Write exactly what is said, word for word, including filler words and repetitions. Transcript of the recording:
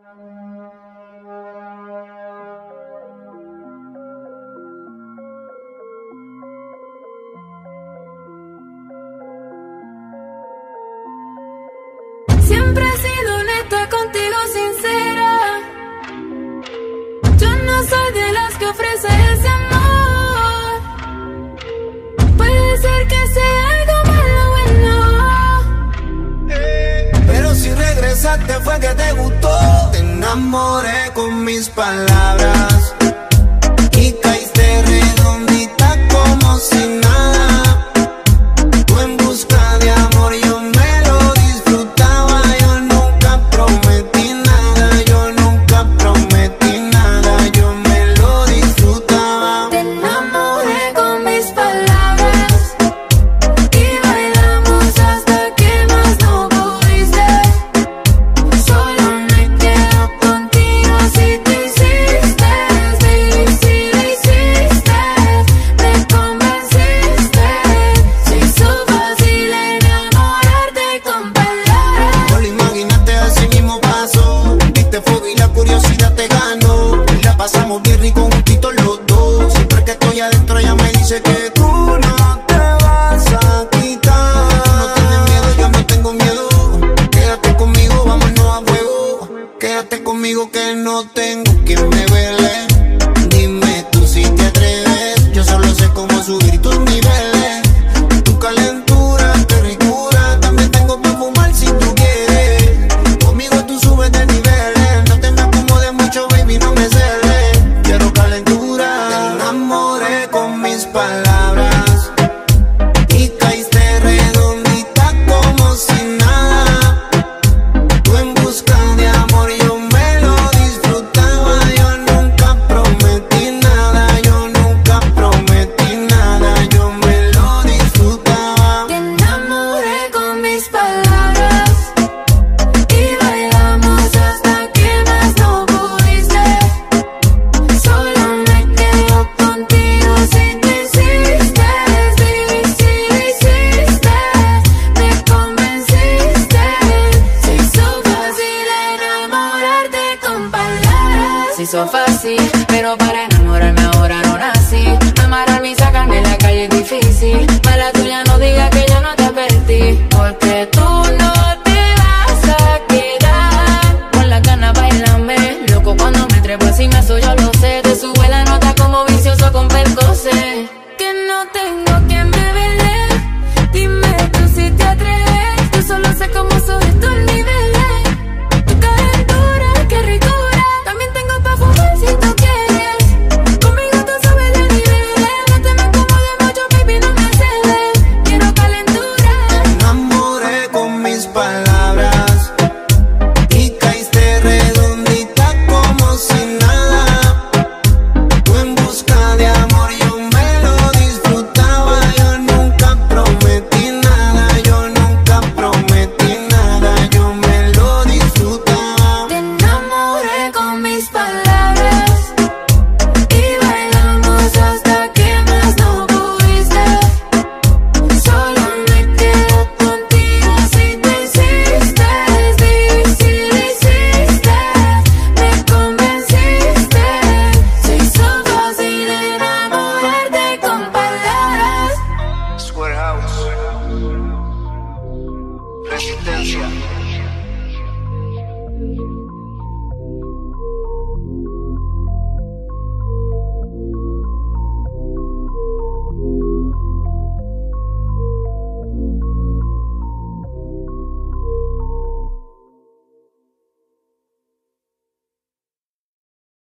Siempre he sido honesta contigo, sincera. Yo no soy de las que ofrece ese amor. Puede ser que sea algo malo, bueno. Pero si regresaste fue que te gustó. Te enamoré con mis palabras y caíste redondita como si nada. Tú en busca de amor, yo me lo disfrutaba. Yo nunca prometí nada, yo nunca prometí nada, yo me lo disfrutaba. Te enamoré con mis palabras y bailamos hasta que más no pudiste. Solo me quedo contigo si te hiciste, baby, si lo hiciste. Me convenciste, se hizo fácil enamorarte con palabras. No lo imaginaste, así mismo pasó. Diste fuego y la curiosidad te ganó. La pasamos bien rico juntitos los dos. Siempre que estoy adentro ella me dice que tú no te vas a quitar. Tú no tienes miedo, yo no tengo miedo. Quédate conmigo, vámonos a fuego. Quédate conmigo que no tengo quien me vele. Dime tú si te atreves. Yo solo sé cómo subir tus niveles. Tu calentura, tu ricura. También tengo para fumar si tú quieres. Conmigo tú subes de niveles. No te me acomodes mucho, baby, no me celes. Quiero calentura. Te enamoré con mis palabras y caíste redondita como si nada. Tú en busca de amor, yo me lo disfrutaba. Yo nunca prometí nada, yo nunca prometí nada, yo me lo disfrutaba. Te enamoré con mis palabras y bailamos hasta que más no pudiste. Solo me quedo contigo si te hiciste, baby, si lo hiciste. Me convenciste, se hizo fácil enamorarte con palabras. Se hizo fácil, pero para enamorarme ahora no nací. Amarrarme y sacarme a la calle es difícil. Mala tuya, no diga que ya